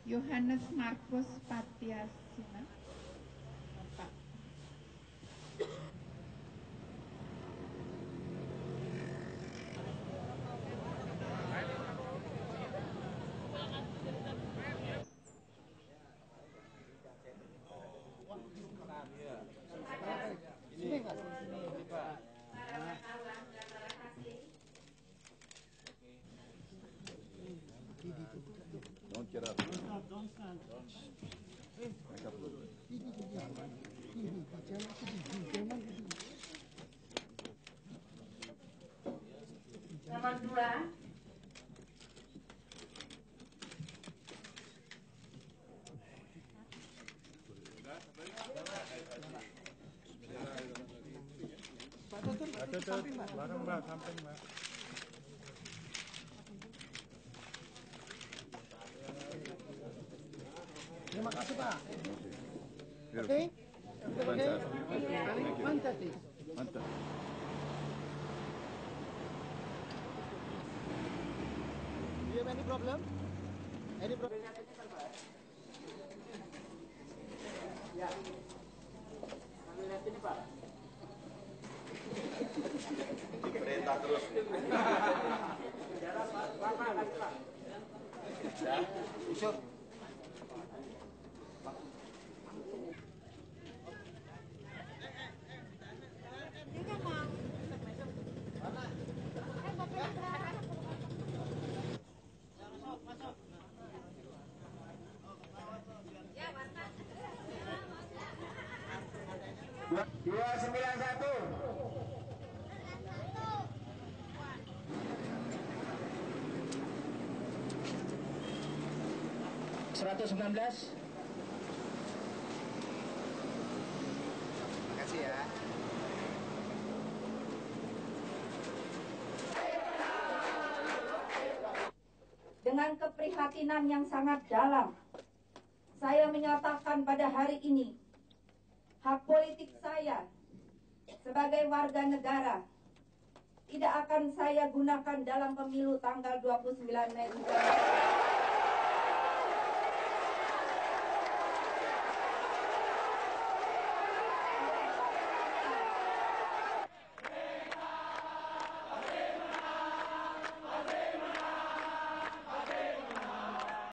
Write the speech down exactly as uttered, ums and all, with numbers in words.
Yohanes Markus Patiasina. Bapak. Ini nggak sini, Pak. Don't get up. Don't, don't stand. Back up a little bit. Nomor dua. Pak Tutur, Pak Tutur, samping Mbak. Bareng Mbak, samping Mbak. Terima kasih Pak. Beautiful. Oke? Everything okay? Thank you. Fantastic. Mantap. Do you have any problem? Any problem? Ya. Ambil lihat ini Pak. Diperintah terus. Jarak Pak, Pak, Pak, lagi Pak. Ya. Usur. dua sembilan satu. seratus sembilan belas. Terima kasih ya. Dengan keprihatinan yang sangat dalam, saya menyatakan pada hari ini, hak politik saya sebagai warga negara tidak akan saya gunakan dalam pemilu tanggal dua puluh sembilan Mei.